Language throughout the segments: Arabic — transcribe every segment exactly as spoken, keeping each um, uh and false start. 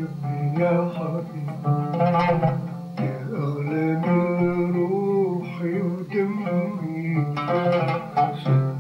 يا حبيبي يا أغلى من روحي ودمي ست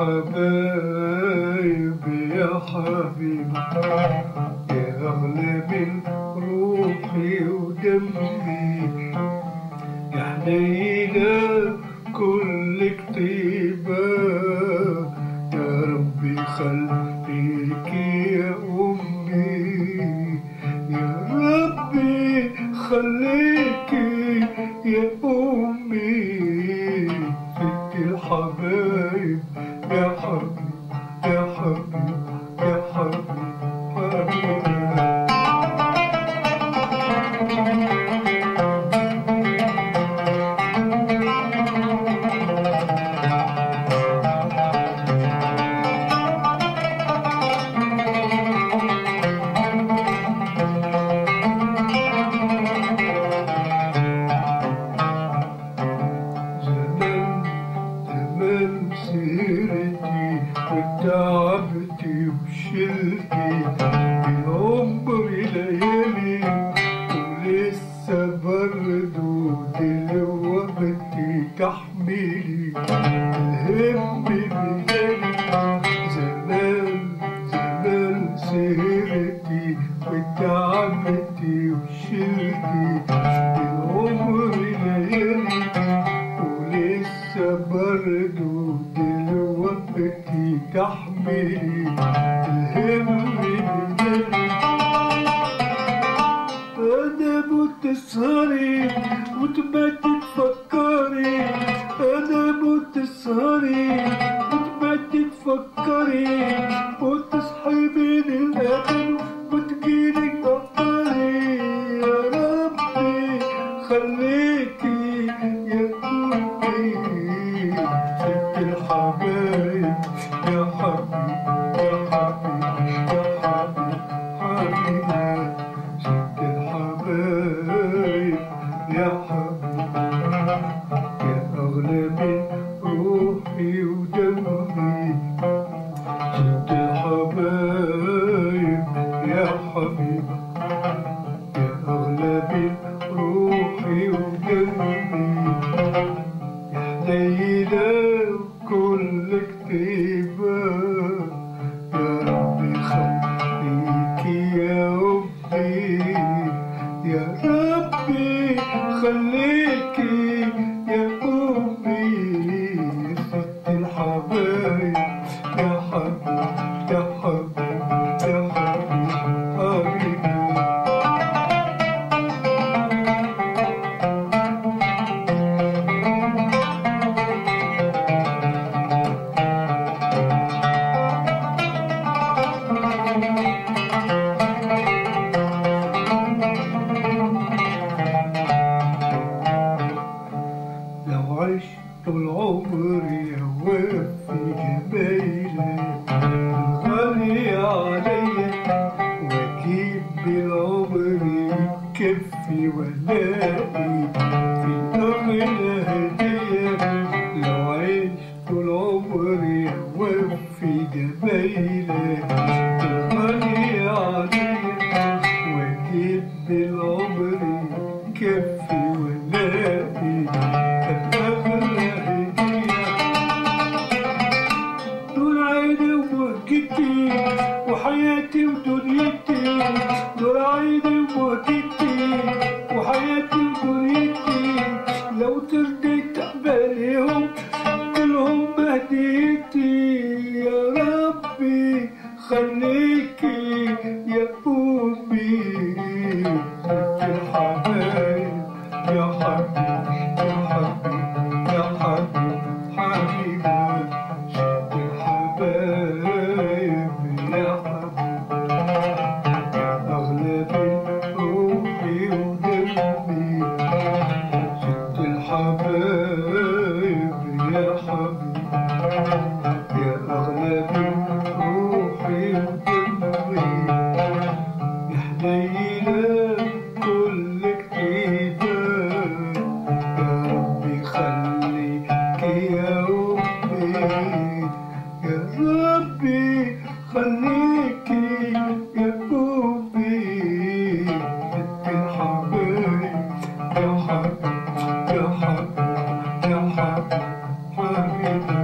الحبايب يا حبيبي يا أغلى من روحي ودمي يا حنينة كلك طيبة يا ربي خليك يا أمي يا ربي خليكي يا أمي ست الحبايب يا حبيبي يا حبيبي يا حبيبي حبيبي سيرتي وتعبتي وشلتي بعمر ليالي ولسه برضو دلوقتي تحملي الهم بجالي زمان زمان سيرتي وتعبتي وشلتي بعمر ليالي ولسه برضو دلوقتي تحملي الهم بجالي أنا بتسهري وتباتي تفكري أنا بتسهري وتباتي تفكري وتصحي بين الأذان وتجيلي تفكري يا ربي خليكي يا أمي ست الحبايب يا حبيبي يا حبيبي يا حبيبي حبيبي ست الحبايب يا حبيبي يا أغلى من روحي ودمي ست الحبايب يا حبيبي يا أغلى من روحي ودمي يا حنينة كلك طيبة يا ربي خليكي يا أمي يا ربي خليكي يا أمي ست الحبايب يا حبيبي يا حبيبي يا حبيبي حبيبي لو عشت طول عمري أوفي جمايلك الغالي عليا وأجيب بالعمر يكفي وألاقي في أغلى هدية لو عشت طول عمري أوفي جمايلك الغالي عليا وأجيب بالعمر يكفي وألاقي وحياتي ودنيتي دول عيني وموتتي وحياتي ودنيتي لو ترضيت اقبليهم كلهم بهديتي يا ربي خليكي يا أمي ست الحبايب يا حبيبي يا حبيبي يا حبيبي حبيبي ست الحبايب يا حبيبي يا أغلى من روحي ودمي ست الحبايب يا حبيبي يا أغلى من روحي ودمي يا حنينة كلك طيبة يا ربي خليكي يا أمي يا ربي خليكي يا أمي حبيبي يا حبيبي حبيبي